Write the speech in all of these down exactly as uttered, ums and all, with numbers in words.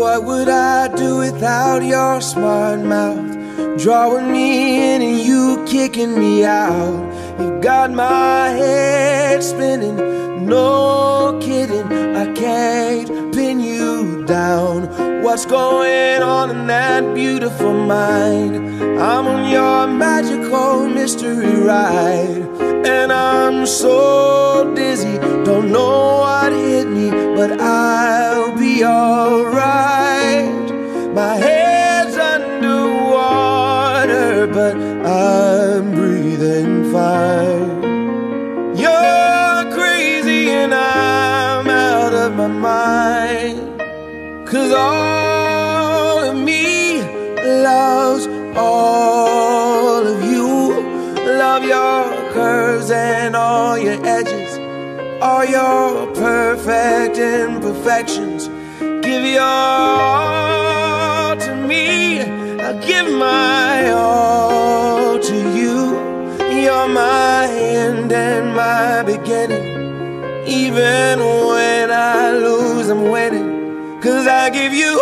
What would I do without your smart mouth? Drawing me in and you kicking me out. You got my head spinning, no kidding, I can't pin you down. What's going on in that beautiful mind? I'm on your magical mystery ride, and I'm so dizzy, don't know what hit me, but I'll be alright. My head's underwater, but I'm breathing fine. You're crazy and I'm out of my mind, 'cause all of me loves all of you. Love your curves and all your edges, all your perfect imperfections. Give your all to me, I'll give my all to you. You're my end and my beginning. Even when I lose, I'm winning, 'cause I give you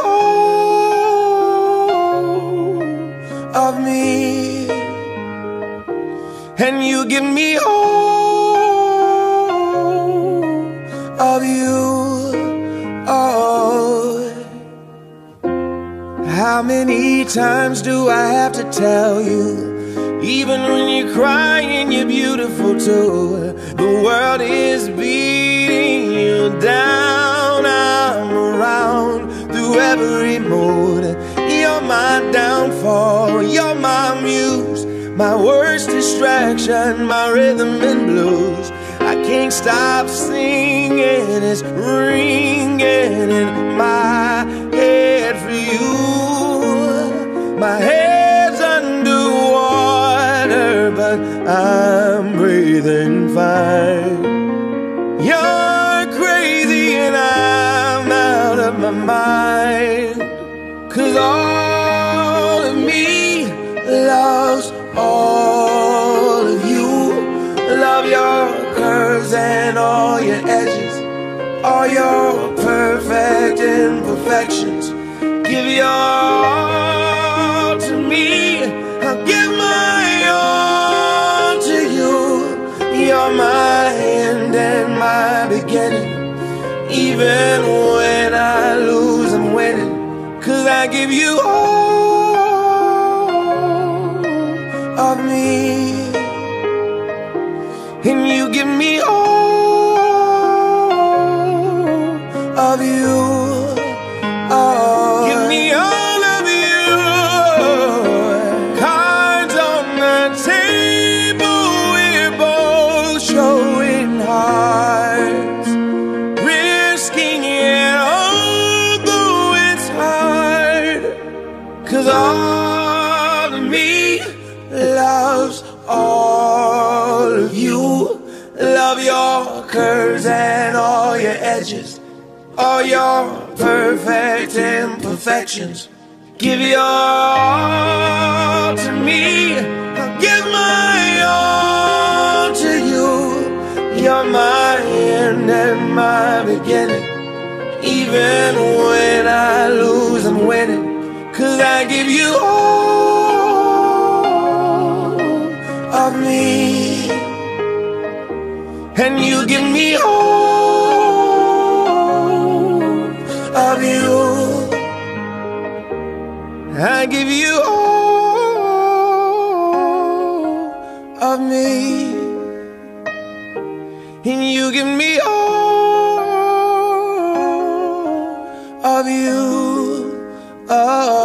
all of me, and you give me all of you. Oh, how many times do I have to tell you? Even when you're crying, you're beautiful too. The world is beating you down. I'm around through every mood. You're my downfall, you're my muse, my worst distraction, my rhythm and blues. I can't stop singing, it's ringing in my head for you. My head's underwater, but I'm breathing fine. You're crazy and I'm out of my mind, 'cause all of me loves all of you. Love your curves and all your edges, all your perfect imperfections. Give your all to me, I'll give my all to you. You're my end and my beginning. Even when I lose, I'm winning, 'cause I give you all of me, and you give me all of you. Oh, give me all of you. Cards on the table, we're both showing hearts, risking it although it's hard, 'cause all of me loves all of you. Love your curves and all your edges, all your perfect imperfections. Give your all to me, I'll give my all to you. You're my end and my beginning. Even when I lose, I'm winning, 'cause I give you all of me, and you give me all of you. I give you all of me, and you give me all of you. Oh.